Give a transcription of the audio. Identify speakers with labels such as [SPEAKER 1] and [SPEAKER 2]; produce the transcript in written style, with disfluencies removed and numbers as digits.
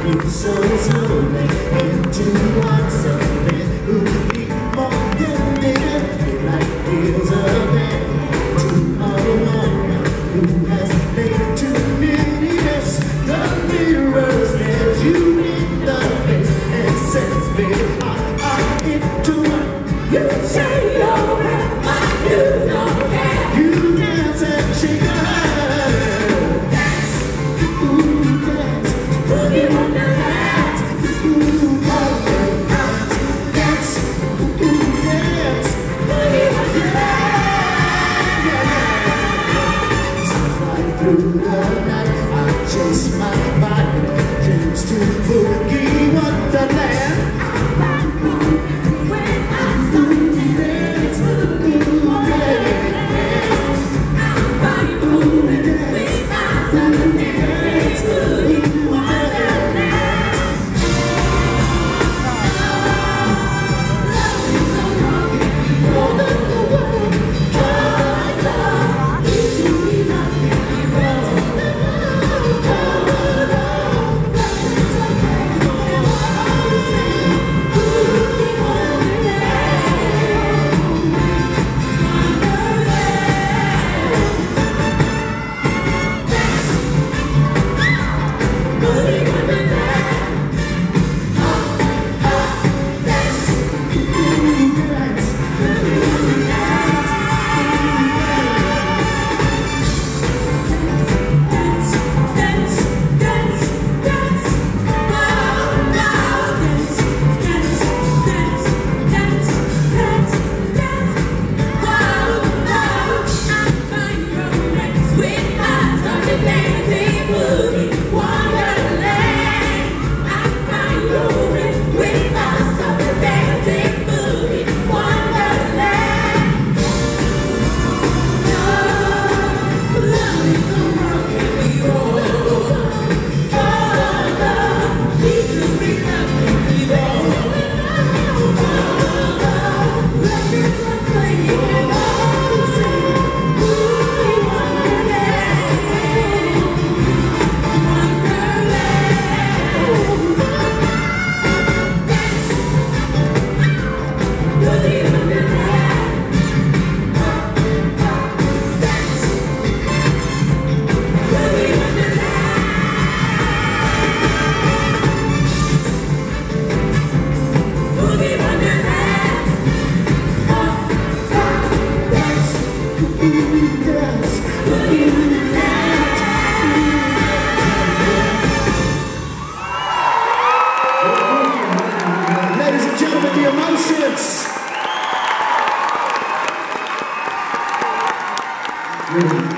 [SPEAKER 1] move so slowly into one something who could be more than there. Like here's a man to a woman who has made too many mistakes. The mirror stares you in the face and says, baby, I'm into it. You say you're real, but you don't care. You dance and shake your head. Dance, ooh, dance, Boogie Wonderland. Ooh, Wonderland. Dance, ooh, dance, Boogie Wonderland. Yeah. So right through the night, I chase my body, dreams to Boogie Wonderland. Ladies and gentlemen, the emotions.